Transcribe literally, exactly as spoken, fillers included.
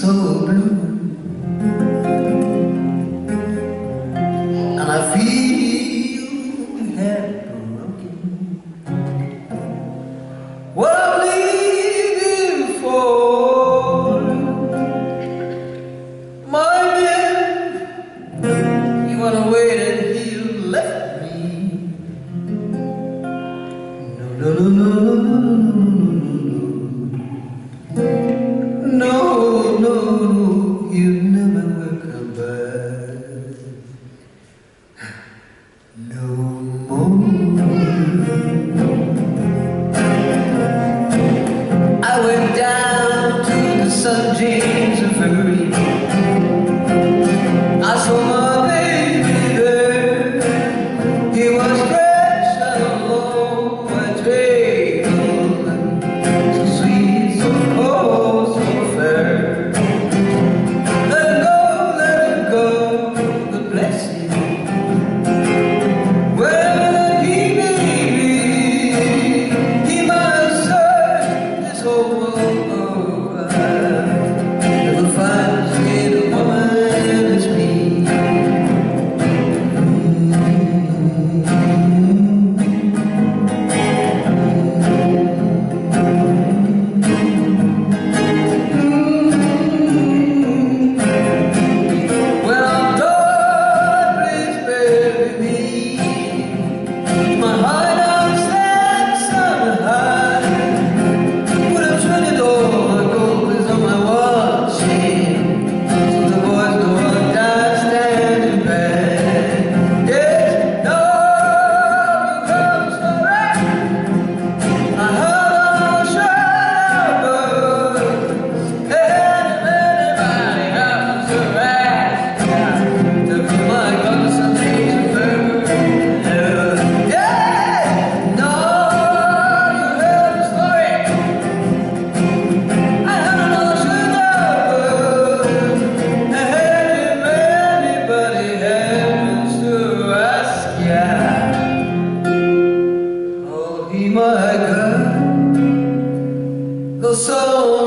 so blue, and I feel heartbroken. What I'm leaving for, my man, he went away and he left me. No, no, no, no, no, no, no, no, no, you never will come back no more. I went down to the Saint James Ferry. I saw my baby there. He was dressed alone, a table, so sweet, so cold, so fair. Let him go, let him go, God bless him. Wherever he may be, he might have searched this whole world over, never find as great a woman as me. When I'm done, please bury me. My heart out stands on high. Put a twenty dollar gold piece on my watch chain, so the boys know I'm not standing back. Yes, no, you come so right. I heard on Shabbat, and anybody happens to ask to be my concentration further. Yeah, no, you heard the story. I heard on Shabbat, and if anybody happens to ask ya, oh, he might go, go so